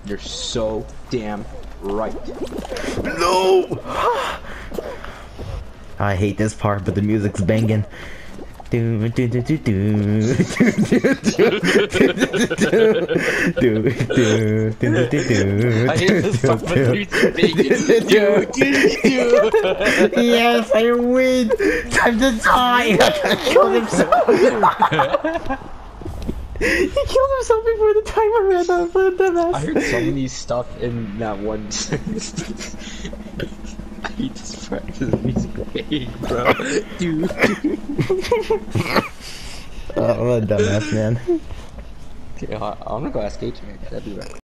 You're so damn right. No! I hate this part, but the music's banging. Do do do do do do do do. I hate this part, but the music's banging. Yes, I win! Time to die! I killed himself! He killed himself before the timer ran out for the dumbass. I heard so many stuff in that one sentence. I hate this part because the music bang, bro. Dude. Oh, what a dumbass, man. Okay, I'm gonna go ask H, man. That'd be right.